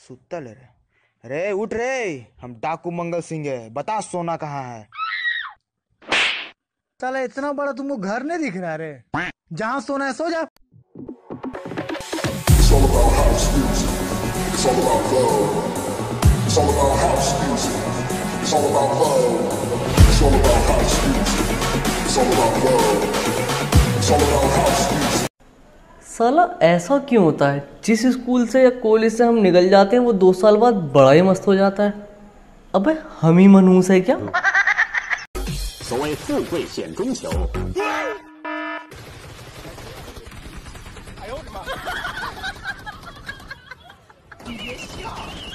सुतल रे। रे उठ रे, हम डाकू मंगल सिंह है, बता सोना कहाँ है। साला इतना बड़ा तुमको घर नहीं दिख रहा रे, जहाँ सोना है सो जा। साला ऐसा क्यों होता है, जिस स्कूल से या कॉलेज से हम निकल जाते हैं वो 2 साल बाद बड़ा ही मस्त हो जाता है। अबे हम ही मनहूस है क्या? 所谓富贵险中求。哎呦我的妈！你别笑。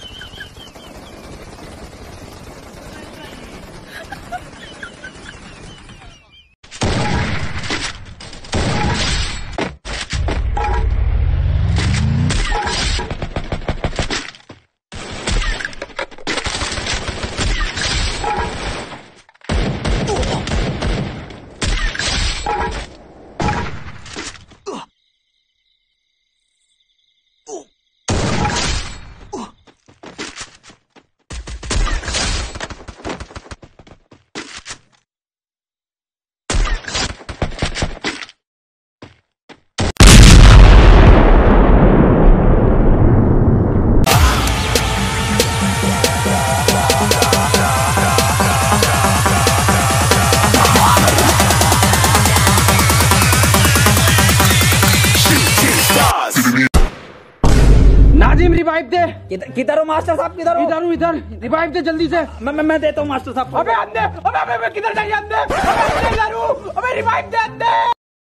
नाजिम रिवाइव दे। किधर हो मास्टर साहब, किधर हो? इधर हूँ, इधर रिवाइव दे जल्दी से। मैं देता हूँ मास्टर साहब। अबे अंदर, अबे किधर जाइए अंदर, अबे इधर हूँ, अबे रिवाइव दे अंदर।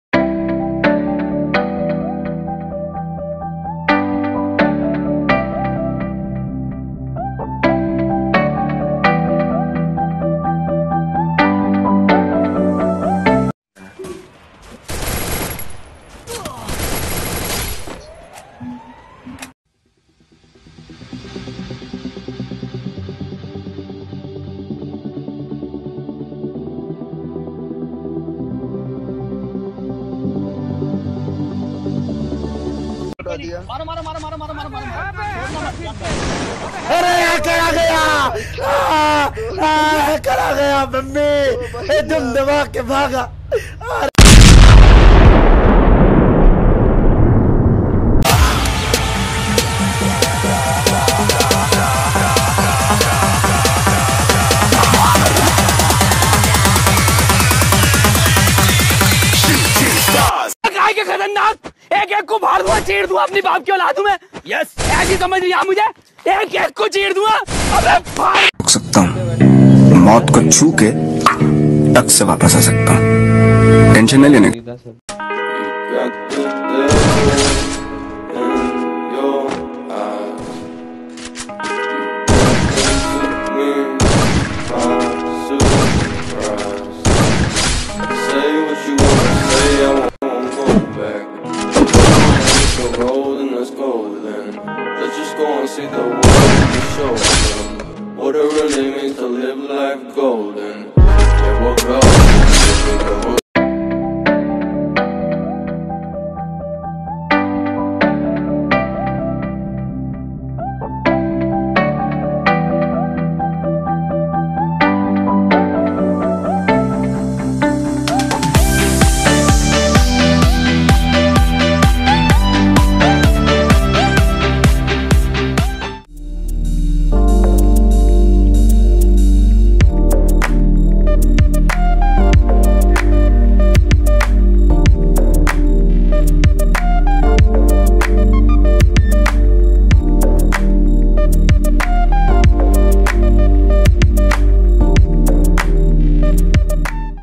मारो मारो मारो मारो मारो मारो मारो। अरे करा गया, करा गया मम्मी, एकदम दबा के भागा। खतरनाक, एक एक को फाड़ दूंगा, चीर दूंगा, अपनी बाप की औलाद हूं मैं। यस, ऐसी समझ लिया मुझे, एक एक को चीर दूंगा। अबे फाड़ सकता हूँ, मौत को छू के टक से वापस आ सकता हूँ, टेंशन नहीं लेने। See the world and show them what it really means to live life golden. Yeah, we'll go.